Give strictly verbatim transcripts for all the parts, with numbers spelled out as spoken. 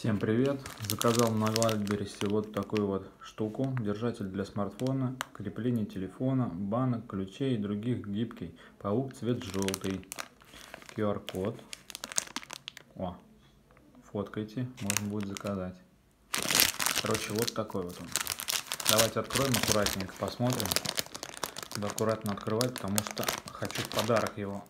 Всем привет! Заказал на Вайлдберрисе вот такую вот штуку. Держатель для смартфона, крепление телефона, банок, ключей и других гибкий. Паук, цвет желтый. ку ар код. О, фоткайте, можно будет заказать. Короче, вот такой вот он. Давайте откроем аккуратненько, посмотрим. Надо аккуратно открывать, потому что хочу в подарок его.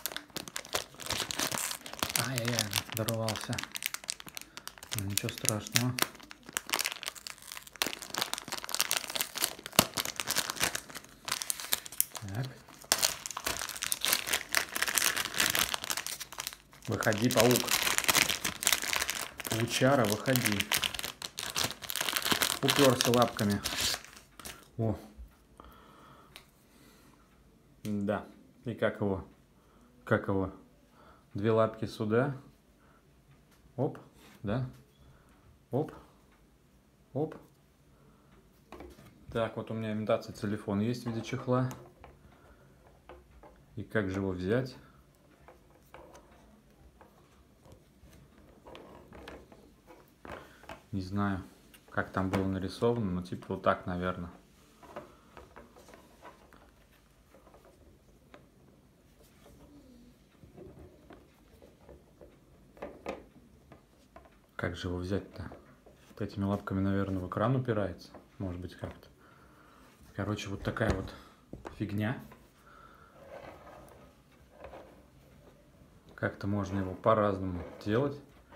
Ай-яй-яй, дорвался. Ничего страшного. Так. Выходи, паук. Паучара, выходи. Уперся лапками. О. Да. И как его? Как его? Две лапки сюда. Оп. Да. Оп. Оп. Так, вот у меня имитация телефона есть в виде чехла. И как же его взять? Не знаю, как там было нарисовано, но типа вот так, наверное. Как же его взять-то? Вот этими лапками, наверное, в экран упирается. Может быть, как-то. Короче, вот такая вот фигня. Как-то можно его по-разному делать.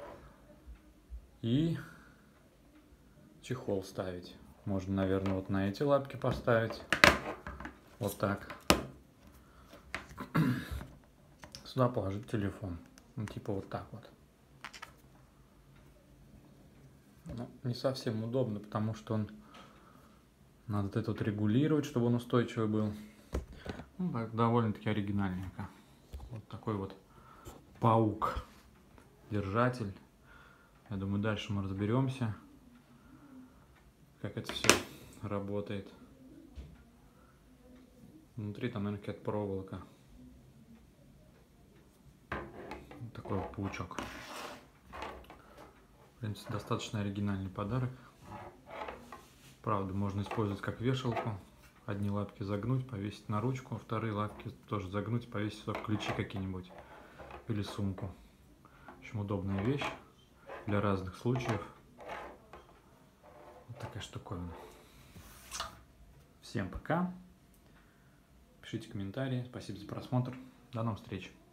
И чехол ставить. Можно, наверное, вот на эти лапки поставить. Вот так. Сюда положить телефон. Ну, типа вот так вот. Ну, не совсем удобно, потому что он надо это вот регулировать, чтобы он устойчивый был. Ну, так, довольно-таки оригинальненько. Вот такой вот паук. Держатель. Я думаю, дальше мы разберемся, как это все работает. Внутри там, наверное, какая-то проволока. Вот такой вот паучок. В принципе, достаточно оригинальный подарок. Правда, можно использовать как вешалку. Одни лапки загнуть, повесить на ручку, вторые лапки тоже загнуть, повесить сюда ключи какие-нибудь или сумку. В общем, удобная вещь для разных случаев. Вот такая штуковина. Всем пока. Пишите комментарии. Спасибо за просмотр. До новых встреч.